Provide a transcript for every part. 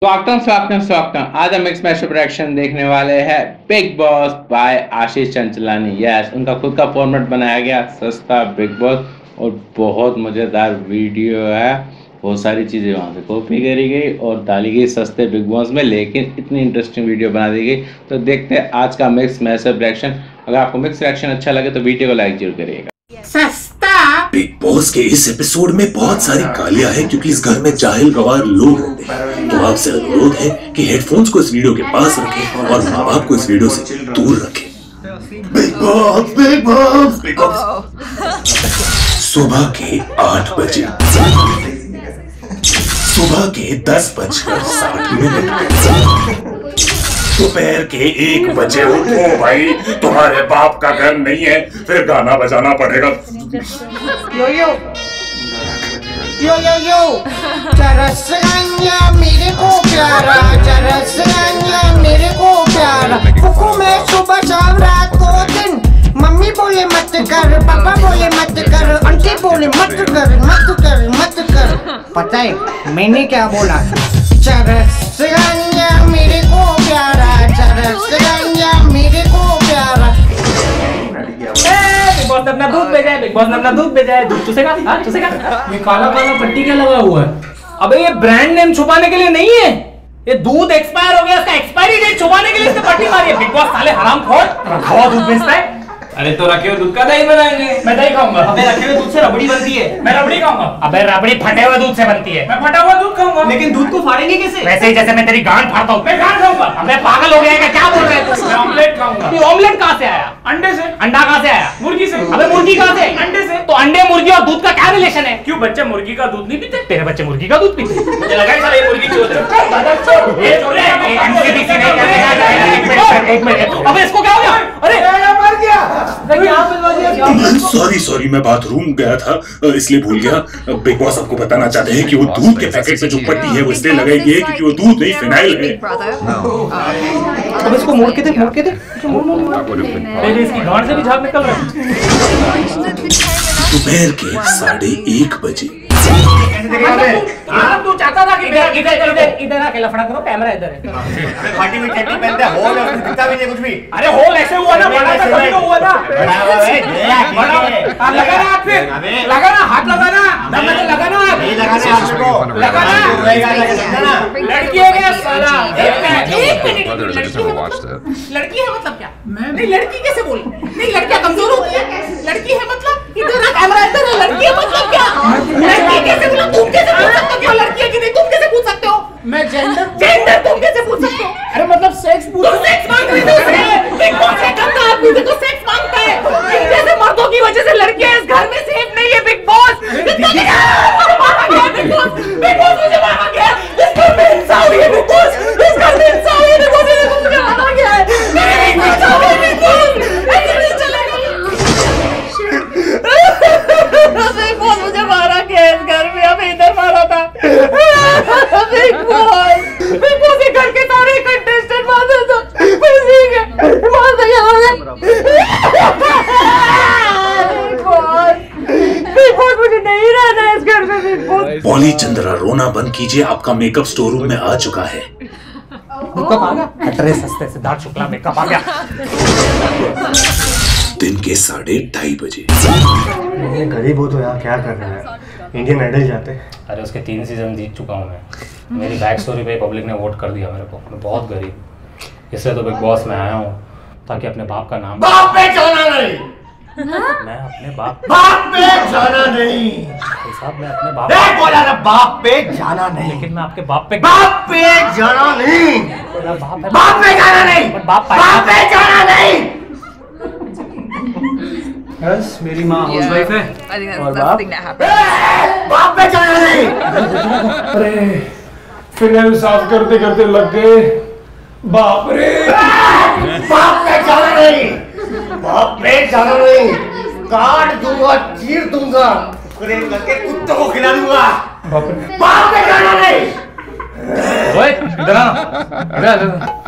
स्वागतम। आज हम मिक्स मैच रिएक्शन देखने वाले हैं Bigg Boss by Ashish Chanchlani. Yes, उनका खुद का फॉर्मेट बनाया गया सस्ता बिग बॉस और बहुत मज़ेदार वीडियो है। बहुत सारी चीज़ें वहाँ से कॉपी करी गई और डाली गई सस्ते बिग बॉस में, लेकिन इतनी इंटरेस्टिंग वीडियो बना दी गई। तो देखते हैं आज का मिक्स मैच रिएक्शन। अगर आपको मिक्स रिएक्शन अच्छा लगे तो वीडियो को लाइक जरूर करिएगा। सस्ता बिग बॉस के इस एपिसोड में बहुत सारी गालियां हैं क्योंकि इस घर में जाहिल गवार लोग रहते हैं। तो आपसे अनुरोध है कि हेडफोन्स को इस वीडियो के पास रखें और माँ बाप को इस वीडियो से दूर रखें। Bigg Boss, Bigg Boss, Bigg Boss. सुबह के 8 बजे, सुबह के 10:60, दोपहर के 1 बजे उठो भाई, तुम्हारे बाप का घर नहीं है, फिर गाना बजाना पड़ेगा। यो यो यो यो यो चरसगानिया मेरे को प्यारा, चरसगानिया मेरे को प्यारा। कुकू मैं सुबह शाम रात को दिन, मम्मी बोले मत कर, पापा बोले मत कर, आंटी बोले मत कर, मत कर, मत कर। पता है मैंने क्या बोला? चरसगानिया मेरे को प्यारा, चरसगानिया मेरे को प्यारा। बिग बॉस ने अपना दूध भेजा है, बिग बॉस ने अपना दूध भेजा है। दूध चूसेगा? हाँ चूसेगा। ये काला काला पट्टी क्या लगा हुआ है? अबे ये ब्रांड नेम छुपाने के लिए नहीं है, ये दूध एक्सपायर हो गया, इसका एक्सपायरी डेट छुपाने के लिए इसने पट्टी मारी है। बिग बॉस साले हरामखोर, रखा हुआ दूध बेचता है। अरे तो रखे हुए दूध का दही बनाएंगे। मैं दही खाऊंगा। अबे रखे हुए दूध से रबड़ी बनती है। मैं रबड़ी खाऊंगा। अबे रबड़ी फटे हुए दूध से बनती है। मैं फटा हुआ दूध खाऊंगा। लेकिन दूध को फाड़ेंगे कैसे? वैसे ही जैसे मैं तेरी गांड फाड़ता हूँ। मैं गांड खाऊंगा। अबे पागल हो गया है क्या बोल रहे हैं? मैं ऑमलेट खाऊंगा। ये ऑमलेट कहाँ से आया? अंडे से। अंडा कहाँ से आया? मुर्गी से। अबे मुर्गी कहाँ से? अंडे से। तो अंडे, मुर्गी और दूध का क्या रिलेशन है? क्यों बच्चे मुर्गी का दूध नहीं पीते? तेरे बच्चे मुर्गी का दूध पीते? मुझे लगा सारे मुर्गी चोर है। एक मिनट, अबे इसको क्या हो गया? अरे मर गया। सॉरी, मैं बाथरूम गया था इसलिए भूल गया। बिग बॉस आपको बताना चाहते हैं कि वो दूध के पैकेट पे जो पट्टी है वो इसलिए लगाई गई है क्योंकि वो दूध नहीं फिनाइल है। अब इसको मोड़ के दे, मोड़ के दे। मेरे इसकी गांड से भी झाग निकल रहा है। दोपहर के 1:30 बजे, तू चाहता था कि इधर आके लफड़ा करो, कैमरा इधर है। फाटी हुई टट्टी पहनते हैं, होल है उसमें दिखता भी नहीं कुछ भी। अरे होल ऐसे हुआ ना, बड़ा था तभी तो हुआ ना। लगा ना हाथ, फिर लगा ना हाथ, लगा ना दम में, लगा ना नहीं लगाना हाथ को, लगा ना। लड़की है क्या साला? एक मिनट, लड़की है मतलब क्या? नहीं लड़की कैसे बोल? नहीं लड़कियां कमजोर होती है, लड़की है मतलब इधर कैमरा इधर है। लड़की है मतलब क्या? लड़की कैसे बोला? तुम कैसे पूछ सकते हो क्या लड़की है कि नहीं? तुम कैसे पूछ सकते हो? मैं जेंडर तुम कैसे पूछ सकते हो? अरे मतलब सेक्स पूछ। तुम सेक्स मांग रही थी? बिग बॉस से गंदा आदमी देखो सेक्स मांगता है। इन जैसे मर्दों की वजह से लड़कियां इस घर में सेफ नहीं है। बिग बॉस बिग बॉस मुझे मारा गया। इस घर में इंसान हुई है बिग बॉस, इस घर में इंसान हुई है बिग बॉस, मुझे मारा गया है। मेरे इंसान हुई बिग बॉस, ऐसे नहीं चलेगा। बिग बॉस मुझे मारा गया इस घर में, अभी इधर मारा था। बिग बॉस ये घर के सारे कंटेस्टेंट मार दो, बिग बॉस मुझे नहीं रहना इस घर में। बिग बॉस पॉली चंद्रा, रोना बंद कीजिए, आपका मेकअप स्टोर रूम में आ चुका है। मेकअप आ गया? अरे सस्ते सिद्धार्थ शुक्ला मेकअप आ गया। दिन के 2:30 बजे, गरीब हो तो यार क्या कर रहा है? इंडियन आइडल जाते हैं। अरे उसके 3 सीजन जीत चुका हूँ मैं। मेरी बैक स्टोरी पे पब्लिक ने वोट कर दिया मेरे को। मैं बहुत गरीब, इसलिए तो बिग बॉस में आया हूँ ताकि अपने बाप का नाम। बाप पे जाना नहीं। मैं अपने बाप पे जाना नहीं। साहब, मैं अपने बाप बोला ना, बाप पे जाना नहीं। लेकिन मैं आपके बाप पे जाना नहीं। मेरा बाप है। बाप पे जाना नहीं। बाप पे जाना नहीं। बस मेरी माँ हाउसवाइफ है और बाप बाप पे जाना नहीं। अरे फिनाइल साफ करते करते लग गए। बाप रे, बाप पे जाना नहीं। बाप पे जाना नहीं। काट दूंगा, चीर दूंगा, करके कुत्तों को खिला दूंगा। बाप पे जाना नहीं। ओए इधर आ।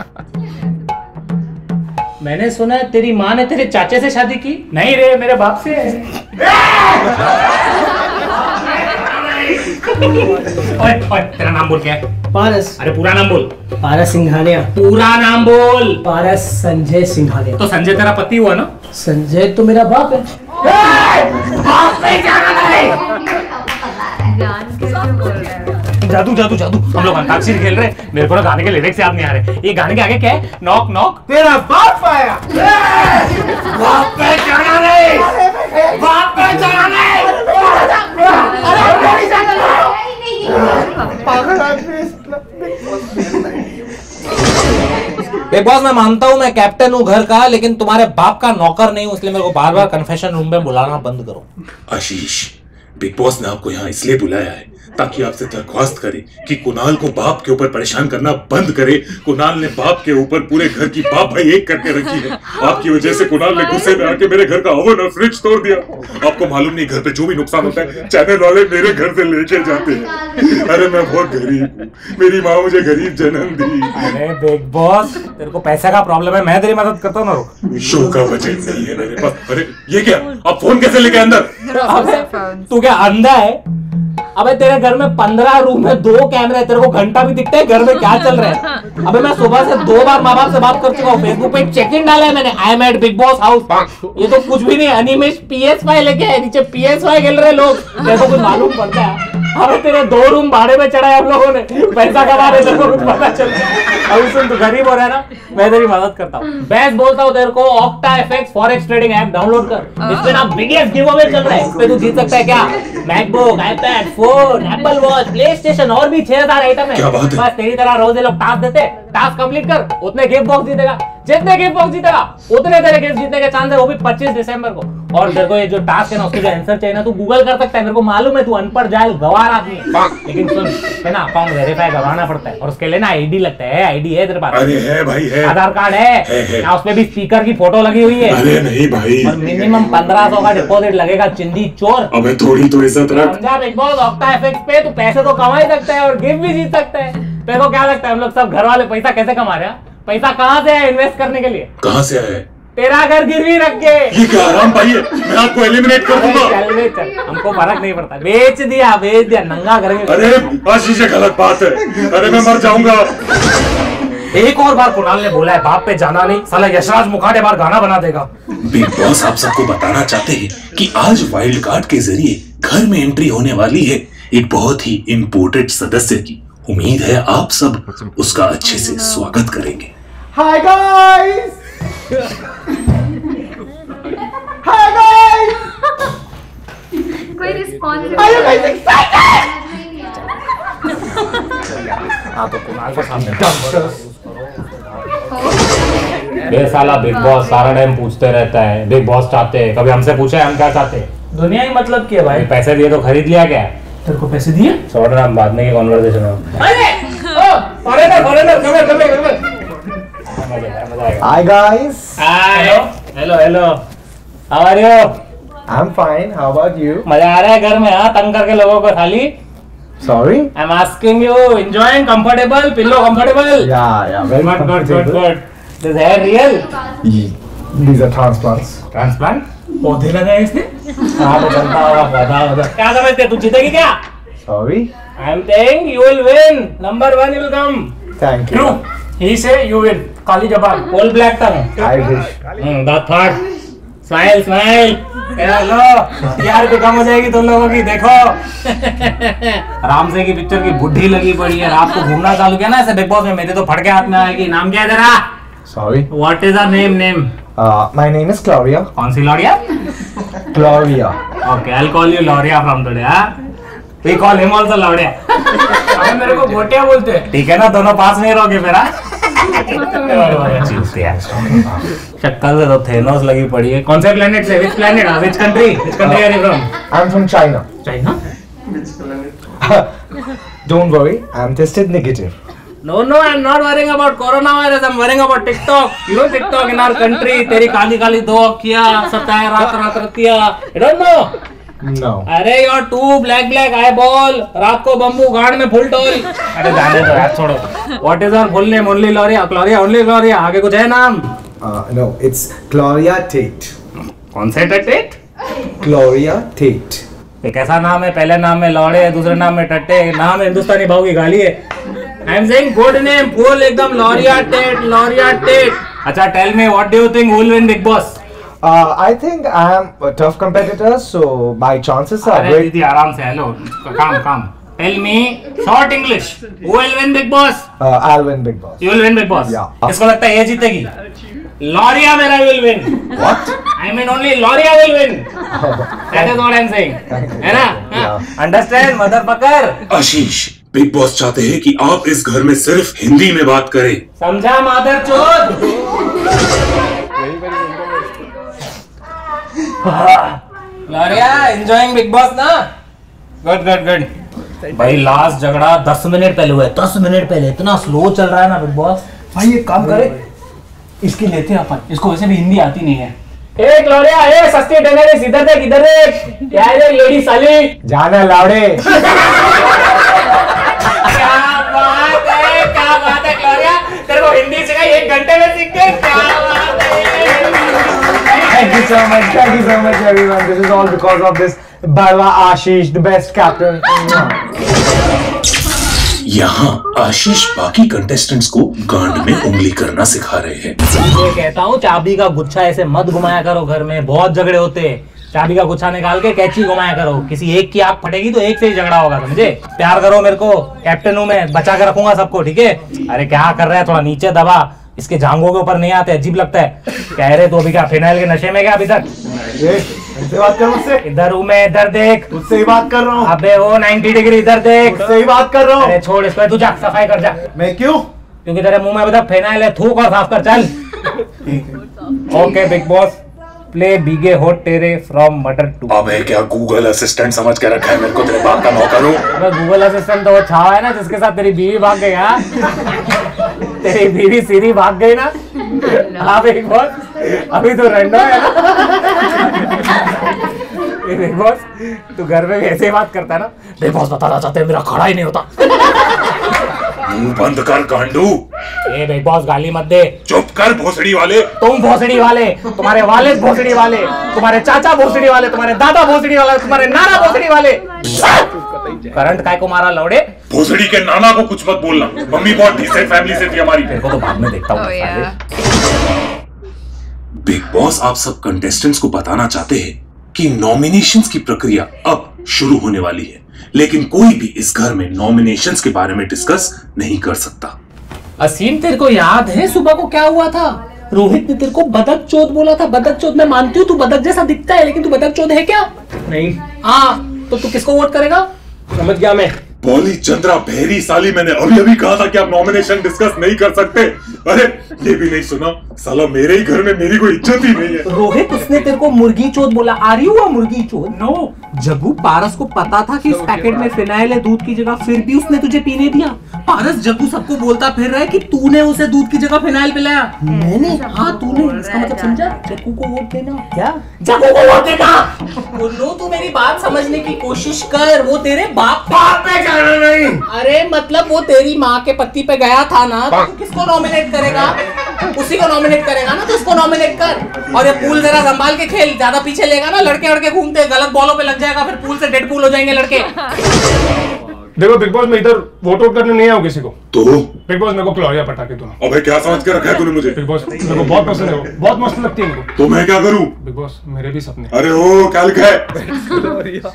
मैंने सुना है तेरी माँ ने तेरे चाचे से शादी की। नहीं रे, मेरे बाप से है। ओए तेरा नाम बोल क्या है? पारस। अरे पूरा नाम बोल। पारस सिंघानिया। पूरा नाम बोल। पारस संजय सिंघानिया। तो संजय तेरा पति हुआ ना? संजय तो मेरा बाप है। बाप पे जाना नहीं। जादू जादू जादू, हम लोग अंताक्षरी खेल रहे, मेरे को ना गाने के लिरिक्स याद नहीं आ रहे। ये गाने के आगे क्या है? नॉक नॉक तेरा बाप आया। बाप पे जाना नहीं। बाप पे जाना नहीं। बिग बॉस मैं मानता हूँ मैं कैप्टन हूँ घर का, लेकिन तुम्हारे बाप का नौकर नहीं हूँ, इसलिए मेरे को बार बार कन्फेशन रूम में बुलाना बंद करो। आशीष, बिग बॉस ने आपको यहाँ इसलिए बुलाया है ताकि आपसे दरख्वास्त करे कि कुणाल को बाप के ऊपर परेशान करना बंद करे। कुणाल ने बाप के ऊपर पूरे घर की बाप भाई एक करके रखी है। आपकी वजह से कुणाल ने गुस्से में आके मेरे घर का ओवन और फ्रिज तोड़ दिया। आपको मालूम नहीं घर पे जो भी नुकसान होता है चैनल वाले मेरे घर से लेके जाते हैं। अरे मैं बहुत गरीब हूँ, मेरी माँ मुझे गरीब जन्म दी। अरे बिग बॉस, तेरे को पैसे का प्रॉब्लम है, मैं तेरी मदद करता हूँ ना। शो का बजट नहीं है मेरे पास। अरे ये क्या, आप फोन कैसे लेके अंदर? तू क्या अंधा है? अबे तेरे घर में 15 रूम है, 2 कैमरे है, तेरे को घंटा भी दिखता है घर में क्या चल रहा है? अबे मैं सुबह से 2 बार माँ बाप से बात कर चुका हूँ, फेसबुक पे चेक इन डाला है मैंने, I am at Bigg Boss house. ये तो कुछ भी नहीं, अनिमेश PS5 लेके है, नीचे PS5 खेल रहे लोग, तेरे को कुछ मालूम पड़ता है? अबे तेरे 2 रूम भाड़े में चढ़ाए हम लोगों ने, पैसा कमा रहे, तेरे को कुछ पता चलता है? अभी सुन, तू गरीब हो रहा है ना, मैं तेरी मदद करता हूँ। बेस्ट बोलता हूँ तेरे को, Octa FX forex trading app download कर। इसमें ना बिगेस्ट गिव अवे चल रहा है, इसमें तू जीत सकता है क्या? MacBook, iPad, phone, Apple watch, PlayStation और भी 6000 आइटम है। बस तेरी तरह रोज ये लोग टास्क देते, टास्क कंप्लीट कर, उतने गिफ्ट बॉक्स जीतेगा। जितने गिफ्ट बॉक्स जीतेगा उतने तेरे गिफ्ट जीतने के चांस है, वो भी 25 दिसंबर को। और तेरे को ये जो टास्क है ना, उसके जो आंसर चाहिए ना, तू गूगल कर सकता है। मेरे को मालूम है तू अनपढ़ जाहिल गवार आदमी है, लेकिन सुन, है ना, अकाउंट वेरीफाई करवाना पड़ता है और उसके लिए ना आईडी लगता है। आईडी है तेरे पास? अरे है भाई, है। आधार कार्ड है? ना उसमें भी स्पीकर की फोटो लगी हुई है? अरे नहीं भाई। और मिनिमम 1500 का डिपॉजिट लगेगा, चिंदी चोर। अबे थोड़ी तो इज्जत रख। समझा बिग बॉस? ऑक्टा एफएक्स पे तू पैसे तो कमा ही सकता है और गिफ्ट भी जीत सकता है। तेरे को क्या लगता है हम लोग सब घर वाले पैसा कैसे कमा रहे हैं? पैसा कहाँ से है इन्वेस्ट करने के लिए? कहाँ से आए? तेरा घर गिरवी रख के। ये क्या आराम भाई है, मैं आपको एलिमिनेट कर दूंगा। चल चल, हमको फर्क नहीं पड़ता, बेच दिया नंगा करेंगे। अरे आशीष ये गलत बात है, अरे मैं मर जाऊंगा। एक और बार कुणाल ने बोला है बाप पे जाना नहीं, साला यशराज मुखाटे बार गाना बना देगा। बिग बॉस आप सबको बताना चाहते हैं कि आज वाइल्ड कार्ड के जरिए घर में एंट्री होने वाली है एक बहुत ही इम्पोर्टेंट सदस्य की। उम्मीद है आप सब उसका अच्छे से स्वागत करेंगे। Hi guys. Hi guys. कोई response are you guys excited? हाँ तो कुणाल को सामने ये साला बिग बॉस सारा टाइम पूछते रहता है बिग बॉस चाहते हैं, कभी हमसे पूछा है हम क्या चाहते हैं? दुनिया ही मतलब क्या भाई? पैसे दिए तो खरीद लिया क्या? तेरे को पैसे दिए? छोड़ ना, बाद में की कॉन्वर्सेशन हो। अरे ओ foreigner come hi guys. Hello how are you? I am fine, how about you? मजा आ रहा है घर में? हाँ, तंग करके लोगों को खाली। Sorry, I am asking you, enjoying, comfortable, pillow comfortable? Yeah very good. This hair real? These are transplants. Transplant? पौधे लगाए इसने? हाँ तो चलता होगा पौधा। क्या समझते तू जीतेगी क्या? Sorry. I am saying you will win, number 1 will come. Thank you. True. He say you win. काली जबान, All black tongue. I wish. The third. Smile. Hello यार, भी कम हो जाएगी तुम लोगों की, देखो। राम से की पिक्चर की बुढ़ी लगी पड़ी है, रात को घूमना चालू किया ना ऐसे बिग बॉस में, मेरे तो फटके हाथ में आएगी। नाम क्या है तेरा? Sorry. What is her name? My name is Gloria. कौन सी Lauriya? Gloria. Okay, I'll call you Lauria from today. We call him also Lauria. अबे मेरे को गोटिया बोलते हैं। ठीक है ना, दोनों पास नहीं रहोगे फिर? शक्ल से तो थेनोस लगी पड़ी है। कौन से प्लेनेट से? Which planet? Which country? Which country are you from? I'm from China. China? Don't worry, I'm tested negative. No, I'm not worrying about coronavirus. I'm worrying about TikTok. You know TikTok in our country? तेरी काली काली 2 अखियाँ, सताए रात Ratia. You don't know? No. अरे your 2 black eyeball, रात को bamboo, गांड में full toll. अरे जाने दो यार, छोड़ो. What is our full name? Only Gloria. Gloria, only Gloria. आगे कुछ है नाम? No, it's Gloria Tate. कौन से टेट? Gloria Tate. ये कैसा नाम है? पहले नाम में लौड़े, दूसरे नाम में टट्टे, नाम हिंदुस्तानी भाव की गाली है। I am saying good name, full एकदम लॉरिया टेट। अच्छा, tell me what do you think who will win Big Boss? I think I am a tough competitor, so my chances are great. दीदी आराम से, हेलो, काम। Tell me short English, who will win Big Boss? I'll win Big Boss. You will win Big Boss. Yeah. इसको लगता है ये जीतेगी? लॉरिया मेरा will win. What? I mean only लॉरिया will win. That is what I'm saying. है ना? Understand, motherfucker? Ashish, Bigg Boss चाहते हैं कि आप इस घर में सिर्फ हिंदी में बात करें। समझा मादरचोद? लॉरिया enjoying Big Boss ना? Good. भाई लास्ट झगड़ा 10 मिनट पहले हुआ है। 10 मिनट पहले इतना स्लो चल रहा है ना बिग बॉस। भाई एक काम करे, इसकी लेते हैं अपन, इसको वैसे भी हिंदी आती नहीं है। ए ग्लोरिया, ए सस्ती टेनरिस, इधर देख। क्या है लेडी साली? जाना लावड़े। क्या बात है ग्लोरिया, तेरे को हिंदी सिखाई 1 घंटे में सीख गए। क्या बात है। Thank you so much everyone. This is all because of this Barwa Ashish, the best captain. यहाँ आशीष बाकी कंटेस्टेंट्स को गांड में उंगली करना सिखा रहे हैं। ये कहता हूँ चाबी का गुच्छा ऐसे मत घुमाया करो, घर में बहुत झगड़े होते हैं। चाबी का गुच्छा निकाल के कैची घुमाया करो, किसी एक की आंख फटेगी तो एक से ही झगड़ा होगा, समझे? प्यार करो मेरे को, कैप्टन हूँ मैं, बचा के रखूंगा सबको, ठीक है? अरे क्या कर रहा है, थोड़ा नीचे दबा, इसके जांघों के ऊपर नहीं आते, अजीब लगता है। कह रहे तो अभी क्या फिनाइल के नशे में क्या अभी तक? मुझसे बात कर, मुझसे इधर हूँ मैं, इधर देख। मुझसे ही बात कर रहा हूँ। अबे वो 90 डिग्री इधर देख। मुझसे ही बात कर रहा हूँ। अरे छोड़ इसको, तू जा सफाई कर जा। मैं क्यों? क्योंकि तेरे मुंह में अभी तक फिनाइल है, थूक और साफ कर, चल। ओके बिग बॉस, प्ले बीगे होट तेरे फ्रॉम मटर टू। अबे क्या गूगल असिस्टेंट समझ के रखा है मेरे को, तेरे बाप का नौकर हूँ। अबे गूगल असिस्टेंट तो वो छावा है ना, जिसके साथ तेरी बीवी भाग गई। हाँ, तेरी बीवी सीरी भाग गई ना। हाँ बिग बॉस, अभी तो रंडो है ना। बिग बॉस, तू घर में भी ऐसे ही बात करता है ना? बिग बॉस बताना चाहते हैं मेरा खड़ा ही नहीं होता। मुंह बंद कर गांडू। ए बिग बॉस, गाली मत दे। चुप कर भोसड़ी वाले। तुम भोसड़ी वाले, तुम्हारे वालिद भोसड़ी वाले, तुम्हारे चाचा भोसड़ी वाले, तुम्हारे दादा भोसड़ी वाले, तुम्हारे नाना भोसड़ी वाले। करंट काय को मारा लौड़े? भोसड़ी के नाना को कुछ मत बोलना, मम्मी बहुत डिसेंट फैमिली से थी हमारी। तेरे को तो बाद में देखता हूँ। बिग बॉस आप सब कंटेस्टेंट्स को बताना चाहते हैं कि नॉमिनेशंस की प्रक्रिया अब शुरू होने वाली है, लेकिन कोई भी इस घर में नॉमिनेशंस के बारे में डिस्कस नहीं कर सकता। असीम, तेरे को याद है सुबह को क्या हुआ था? रोहित ने तेरे को बदक चोद बोला था। बदक चोद, मैं मानती हूँ तू बदक जैसा दिखता है, लेकिन तू बदक चोद है क्या? नहीं। हाँ, तो तू किसको वोट करेगा? समझ गया मैं। बॉली चंद्रा बहरी साली, मैंने अभी कहा था कि आप नॉमिनेशन डिस्कस नहीं कर सकते। अरे ये भी नहीं सुना, साला मेरे ही घर में मेरी कोई इज्जत ही नहीं है। रोहित, उसने तेरे को मुर्गी चोद बोला। आ रही हुआ मुर्गी चोद? नो, जग्गू, पारस को पता था कि इस पैकेट में फिनाइल है दूध की जगह, फिर भी उसने तुझे पीने दिया। पारस, जग्गू सबको बोलता फिर रहा है कि तूने उसे दूध की जगह फिनाइल पिलाया। मैंने? हाँ तूने। इसका मतलब समझा? जग्गू को वोट देना। क्या? जग्गू को वोट देना? बोलो, तू मेरी बात समझने की कोशिश कर। वो तेरे बाप पे जाना नहीं। अरे मतलब वो तेरी माँ के पति पे गया था ना, तो तू किसको नॉमिनेट करेगा? उसी को नॉमिनेट करेगा ना, तो उसको नॉमिनेट कर। और ये पूल जरा संभाल के खेल, ज्यादा पीछे लेगा ना, लड़के लड़के घूमते, गलत बॉलों पे लग जाएगा, फिर पूल से डेड पूल हो जाएंगे लड़के। देखो बिग बॉस, मैं इधर वोट आउट करने नहीं आऊँ किसी को। तो बिग बॉस, मेरे को क्लोरिया पटा के दो। अबे क्या समझ के रखा है तूने मुझे? बिग बॉस, मेरे को बहुत पसंद है, वो बहुत मस्त लगती है मेरे को। तो मैं क्या करूँ? बिग बॉस, मेरे भी सपने। अरे ओ क्या लिखा है?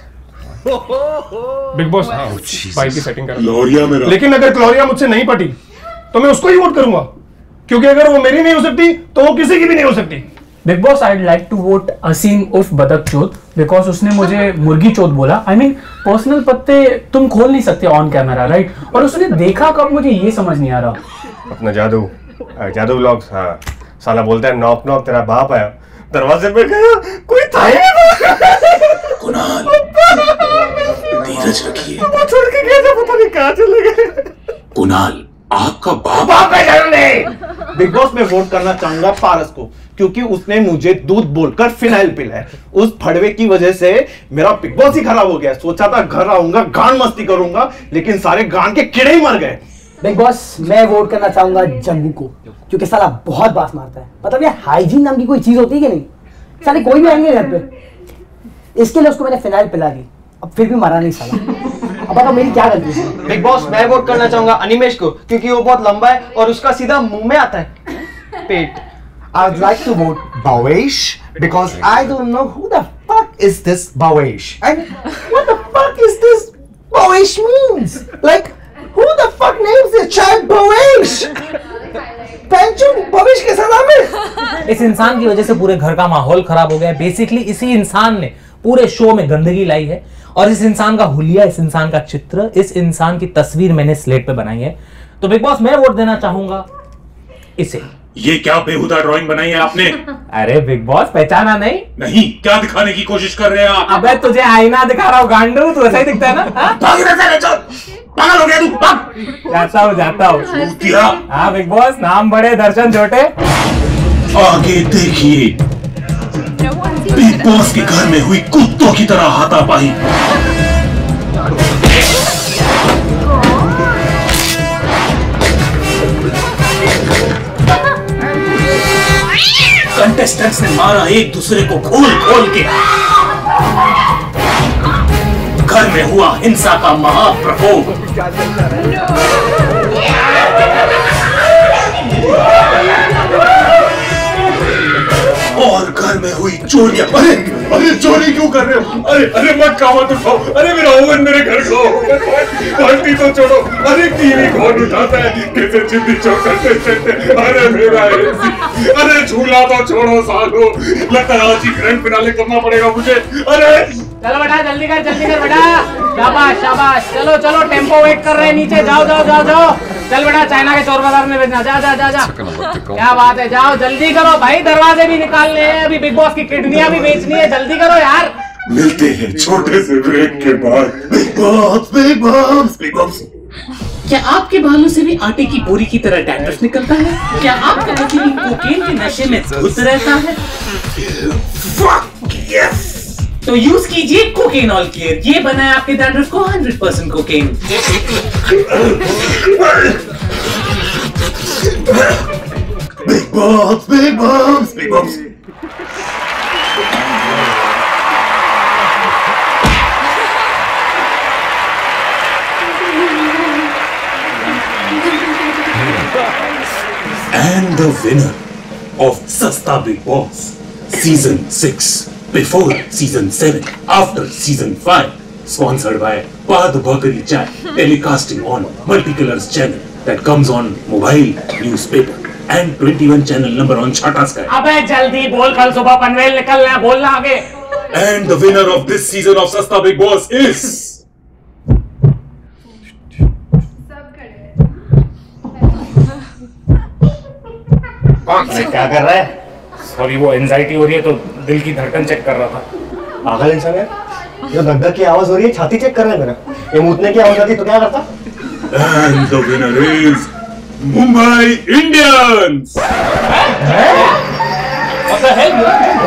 बिग बॉस, हाँ, भाई की सेटिंग कर लोरिया मेरा। लेकिन अगर क्लोरिया मुझसे नहीं पटी तो मैं उसको ही वोट करूंगा, क्योंकि अगर वो मेरी नहीं हो सकती तो वो किसी की भी नहीं हो सकती। Bigg Boss, I like to vote Asim उर्फ बदक चोद, बिकॉज उसने मुझे मुर्गी चोद बोला। आई मीन पर्सनल पत्ते तुम खोल नहीं सकते ऑन कैमरा, राइट? और उसने देखा कब, मुझे ये समझ नहीं आ रहा। अपना जादू व्लॉग्स। हाँ, साला बोलता है नॉक नॉक, तेरा बाप आया, दरवाजे पे गया, कोई था ही नहीं। कुणाल, धीरज रखिए। वो छोड़ के गया था, पता नहीं कहाँ चले गए। कुणाल, आपका बाप बिग बॉस में वोट करना चाहूंगा पारस को, क्योंकि उसने मुझे दूध बोलकर फिनाइल पिलाया। उस फड़वे की वजह से मेरा बिग बॉस ही खराब हो गया। सोचा था घर आऊंगा, गांड मस्ती करूंगा, लेकिन सारे गांड के कीड़े ही मर गए। बिग बॉस, मैं वोट करना चाहूंगा जग्गू को, क्योंकि साला बहुत बात मारता है। मतलब ये हाइजीन नाम की कोई चीज होती है कि नहीं? साले कोई भी आएंगे घर पे, इसके लिए उसको मैंने फिनाइल पिला दी। अब फिर भी मरा नहीं साला। अब बताओ मेरी क्या गलती है? बिग बॉस मैं वोट करना चाहूंगा अनिमेश को, क्योंकि वो बहुत लंबा है और उसका सीधा मुंह में आता है पेट। I'd like to vote Bhavesh because I don't know who the fuck is this Bhavesh and what the fuck is this Bhavesh means? Like who the fuck names their child Bhavesh? पेंचू भविष्य के सलाम में। इस इंसान की वजह से पूरे घर का माहौल खराब हो गया। बेसिकली इसी इंसान ने पूरे शो में गंदगी लाई है और इस इंसान का हुलिया, इस इंसान का चित्र, इस इंसान की तस्वीर मैंने स्लेट पे बनाई है। तो बिग बॉस मैं वोट देना चाहूंगा इसे। ये क्या बेहुदा ड्राइंग बनाई है आपने? अरे बिग बॉस पहचाना नहीं? नहीं, क्या दिखाने की कोशिश कर रहे हैं आप? अबे तुझे आईना दिखा रहा हूँ गांडू, तू ऐसा ही दिखता है ना? पागल हो गया तू? जाता हूँ। हाँ बिग बॉस, नाम बड़े दर्शन छोटे। आगे देखिए, बिग बॉस के घर में हुई कुत्तों की तरह हाथापाई। कंटेस्टेंट्स ने मारा एक दूसरे को खोल खोल के। घर में हुआ हिंसा का महाप्रकोप। और घर में हुई चोरियां। अरे अरे चोरी क्यों कर रहे हो? अरे अरे मत खाओ तो खाओ। अरे मेरा ओवन मेरे घर का ओवन, बाल्टी तो छोड़ो। अरे टीवी कौन उठाता है? कैसे चिंदी चौकते। अरे मेरा एसी, अरे झूला तो छोड़ो सालो। लगता है आज ही ग्रैंड फिनाले करना पड़ेगा मुझे। अरे चलो बेटा जल्दी कर बेटा। शाबाश शाबाश, चलो चलो टेम्पो वेट कर रहे हैं नीचे। जाओ जाओ जाओ जाओ, चल बेटा चाइना के चोर बाजार में बेचना। जा जा जा जा, क्या बात है, जाओ जल्दी करो भाई, दरवाजे भी निकालने हैं, अभी बिग बॉस की किडनियां भी बेचनी है, जल्दी करो यार। मिलते हैं छोटे से ब्रेक के बाद। Bigg Boss Bigg Boss Bigg Boss. क्या आपके बालों से भी आटे की बोरी की तरह डैंड्रफ निकलता है? क्या आपका पति कोकेन के नशे में धुत रहता है? यस, तो यूज कीजिए कोकेन ऑल केयर, ये बनाए आपके डैंड्रफ को 100% cocaine. Bigg Boss Bigg Boss Bigg Boss. And the winner of Sasta Big Boss Season 6, before Season 7, after Season 5, sponsored by Pad Bakari Chai, telecasting on Multicolors channel that comes on mobile, newspaper and 21 channel number on Chhata Sky. अबे जल्दी बोल, कल सुबह पनवेल निकलना है, बोलना आगे। And the winner of this season of Sasta Big Boss is क्या कर रहा है? सॉरी, वो एंजाइटी हो रही है तो दिल की धड़कन चेक कर रहा था। पागल इंसान है, जो धक की आवाज हो रही है छाती चेक कर रहा है मेरा। ये मूतने की आवाज आती तो क्या करता? and the winner is Mumbai Indians. What the hell?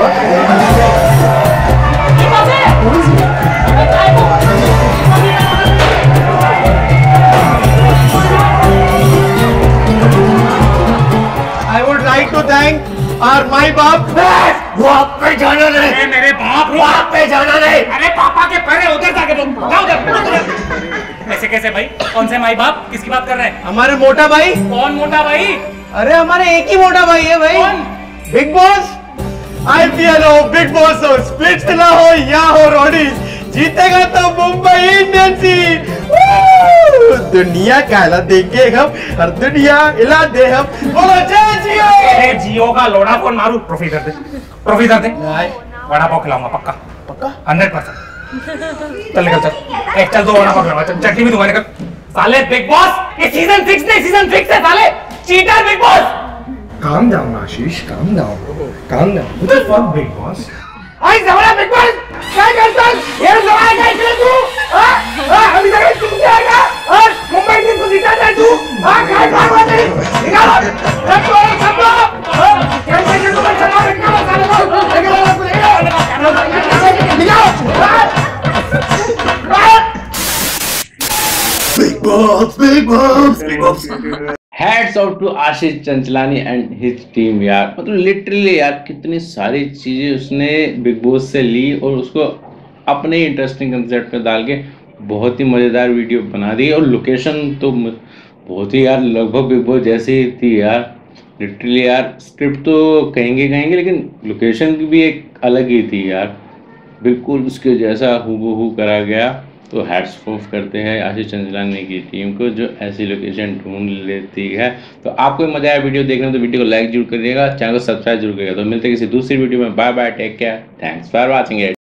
I would like to thank our my बाप। वो आप पे जाना नहीं। मेरे बाप पे जाना नहीं। अरे पापा के पैर उधर जाके तुम उधर। ऐसे कैसे भाई? कौन से माई बाप? किसकी बात कर रहे हैं? हमारे मोटा भाई। कौन मोटा भाई? अरे हमारे एक ही मोटा भाई है भाई। कौन? Bigg Boss. IPL हो, बिग बॉस हो, स्प्लिट्स ना हो या हो रोडीज, जीतेगा तो मुंबई इंडियंस ही। दुनिया काला देंगे हम, हर दुनिया हिला दे हम। बोलो जय जियो। अरे जियो का लोड़ा कौन मारू? ट्रॉफी कर दे, ट्रॉफी कर दे। वड़ा पाव खिलाऊंगा पक्का, पक्का 100%। चल निकल चल, एक चल दो वड़ा पाव खिलाऊंगा, चटनी भी दूंगा, निकल। साले बिग बॉस ये सीजन 6 नहीं, सीजन 6 है साले। Cheater Bigg Boss. Calm down, Ashish. Calm down. Calm down. Who the fuck, Big Boss? आई जबरा बिग बॉस क्या करता है? ये लड़ाएगा इसलिए तू? हां अभी तक तू क्या आएगा? और मुंबई इंडियंस को जिताना है तू? हां काय भागवा नहीं? निकालो सब कैसे तुम चला निकालो Big Boss Big Boss Big Boss। Hats off to Ashish Chanchlani and his team यार, मतलब लिटरली यार कितनी सारी चीजें उसने बिग बॉस से ली और उसको अपने ही इंटरेस्टिंग कंसेप्ट में डाल के बहुत ही मज़ेदार वीडियो बना दी। और लोकेशन तो बहुत ही यार लगभग बिग बॉस जैसी ही थी यार, लिटरली यार। स्क्रिप्ट तो कहेंगे लेकिन लोकेशन की भी एक अलग ही थी यार, बिल्कुल उसके जैसा हूबहू करा गया। तो हैट्स ऑफ करते हैं आशीष चंचलानी की टीम को जो ऐसी लोकेशन ढूंढ लेती है। तो आपको मजा आया वीडियो देखने में तो वीडियो को लाइक जरूर करिएगा, चैनल को सब्सक्राइब जरूर करिएगा। तो मिलते हैं किसी दूसरी वीडियो में। Bye bye, take care, thanks for watching it.